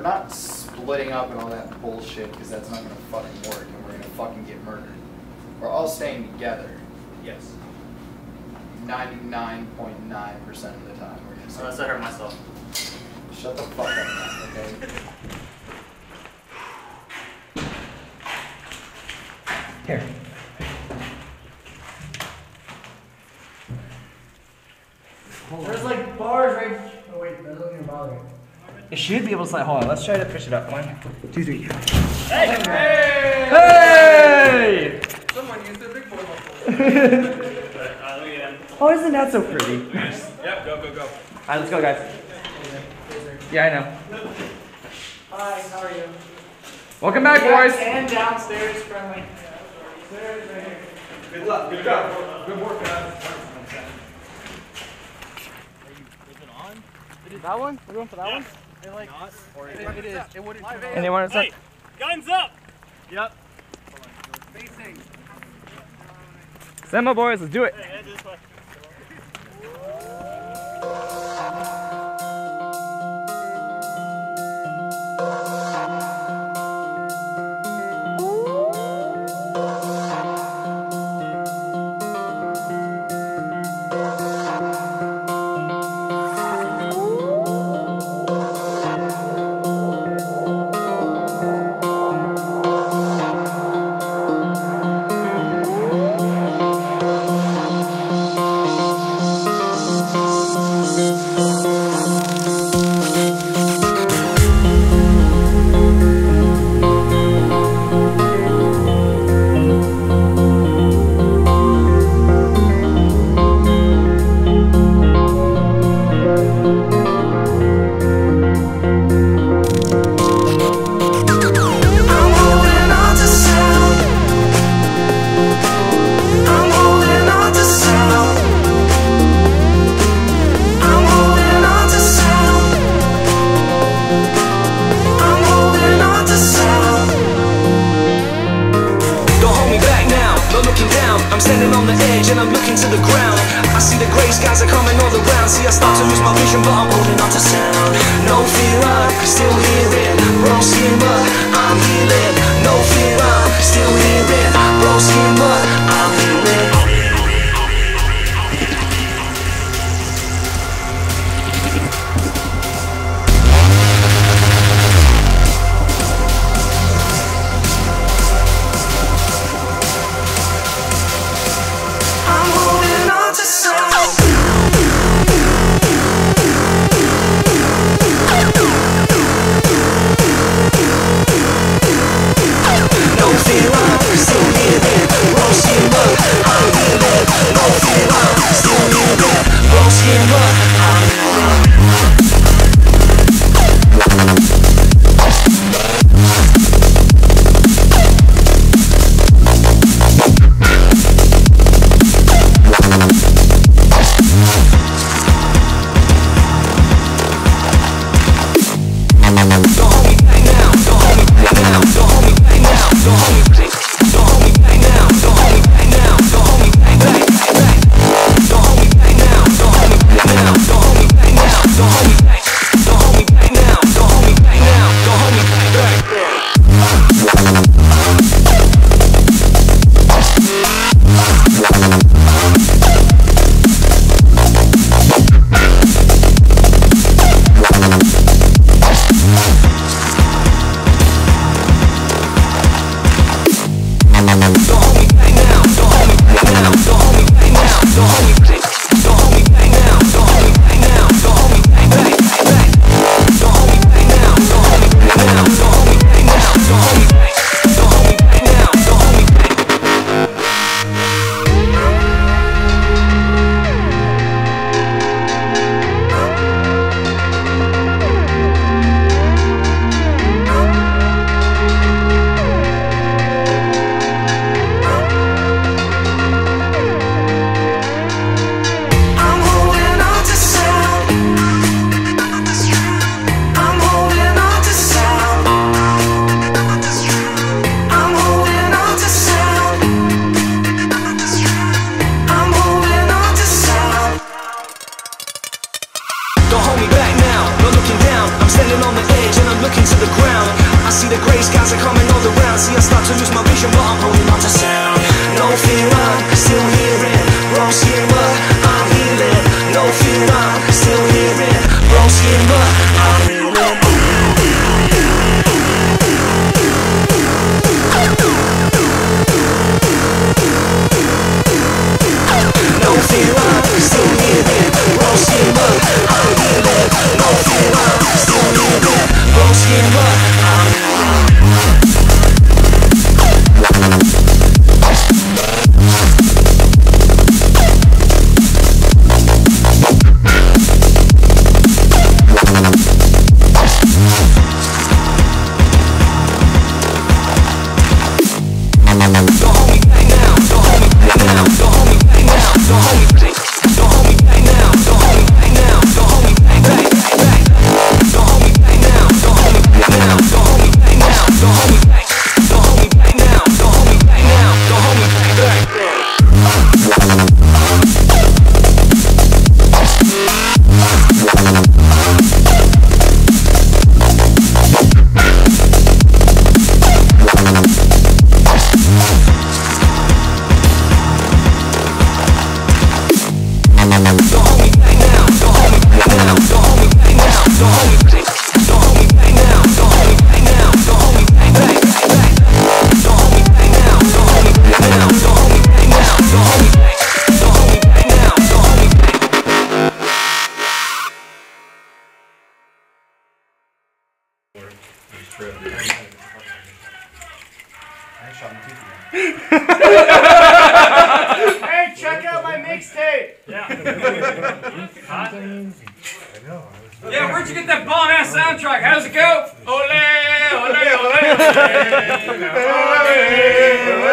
not splitting up and all that bullshit because that's not gonna fucking work and we're gonna fucking get murdered. We're all staying together. Yes. 99.9% of the time we're gonna stay. Unless I hurt myself. Shut the fuck up, man, okay? Here. There's like bars right. Oh wait, that doesn't even bother me. It should be able to slide. Hold on, let's try to push it up. 1, 2, 3. Hey! Hey! Hey! Someone used their big boy muscle. Oh, isn't that so pretty? Yep, go, go, go. Alright, let's go, guys. Yeah, I know. Hi, how are you? Welcome back, boys. And downstairs, friendly. Stairs right here. Good luck, good job. Good work, guys. That one? We're going for that one? Like, not, or it is. It wouldn't. Anyone? Hey, guns up! Yep. Facing. Send my boys, let's do it. Hey, this way. I'm standing on the edge and I'm looking to the ground. I see the grey skies are coming all around. See, I start to lose my vision, but I'm holding on to sound. No fear, I'm still hearing broken, but I'm healing. No fear, I'm still hearing broken, but I'm healing. Hey, check out my mixtape. Yeah. Yeah, where'd you get that bomb ass soundtrack? How's it go? Ole, ole, ole, ole.